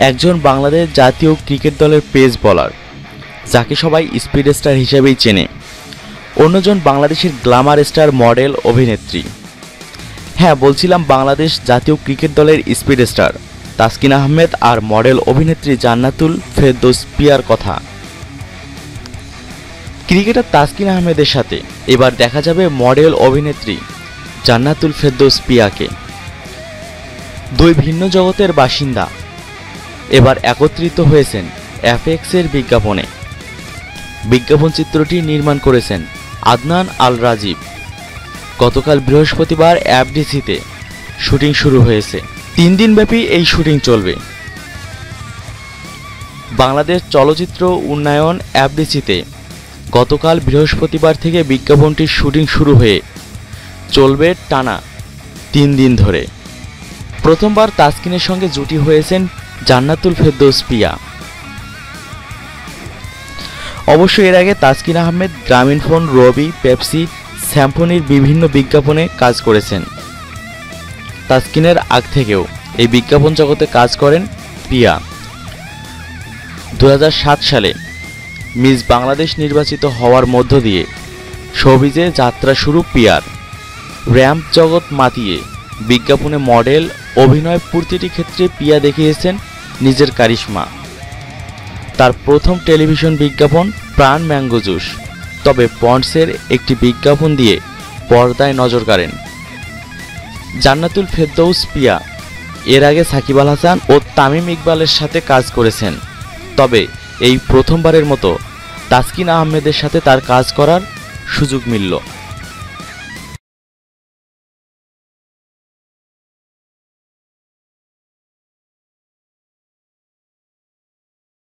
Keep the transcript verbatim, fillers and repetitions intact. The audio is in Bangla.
একজন বাংলাদেশ জাতীয় ক্রিকেট দলের পেস বোলার, যাকে সবাই স্পিড স্টার হিসেবেই চেনে। অন্যজন বাংলাদেশের গ্ল্যামার স্টার মডেল অভিনেত্রী। হ্যাঁ, বলছিলাম বাংলাদেশ জাতীয় ক্রিকেট দলের স্পিড স্টার তাসকিন আহমেদ আর মডেল অভিনেত্রী জান্নাতুল ফেরদৌস পিয়ার কথা। ক্রিকেটার তাসকিন আহমেদের সাথে এবার দেখা যাবে মডেল অভিনেত্রী জান্নাতুল ফেরদৌস পিয়াকে। দুই ভিন্ন জগতের বাসিন্দা এবার একত্রিত হয়েছেন এফএক্সের বিজ্ঞাপনে। বিজ্ঞাপন চিত্রটি নির্মাণ করেছেন আদনান আল রাজীব। গতকাল বৃহস্পতিবার এফডিসিতে শুটিং শুরু হয়েছে। তিন দিনব্যাপী এই শুটিং চলবে। বাংলাদেশ চলচ্চিত্র উন্নয়ন এফডিসিতে গতকাল বৃহস্পতিবার থেকে বিজ্ঞাপনটির শুটিং শুরু হয়ে চলবে টানা তিন দিন ধরে। প্রথমবার তাসকিনের সঙ্গে জুটি হয়েছেন জান্নাতুল ফেরদৌস পিয়া। অবশ্য এর আগে তাসকিন আহমেদ গ্রামীণফোন, রবি, পেপসি, স্যাম্পনির বিভিন্ন বিজ্ঞাপনে কাজ করেছেন। তাসকিনের আগ থেকেও এই বিজ্ঞাপন জগতে কাজ করেন পিয়া। দু হাজার সাত সালে মিস বাংলাদেশ নির্বাচিত হওয়ার মধ্য দিয়ে শোবিজে যাত্রা শুরু পিয়ার। র্যাম্প জগৎ মাতিয়ে বিজ্ঞাপনে মডেল, অভিনয় প্রতিটি ক্ষেত্রে পিয়া দেখিয়েছেন নিজের কারিশমা। তার প্রথম টেলিভিশন বিজ্ঞাপন প্রাণ ম্যাঙ্গো জুস। তবে পন্ডসের একটি বিজ্ঞাপন দিয়ে পর্দায় নজর কাড়েন জান্নাতুল ফেরদৌস পিয়া। এর আগে সাকিব আল হাসান ও তামিম ইকবালের সাথে কাজ করেছেন। তবে এই প্রথমবারের মতো তাসকিন আহমেদের সাথে তার কাজ করার সুযোগ মিলল।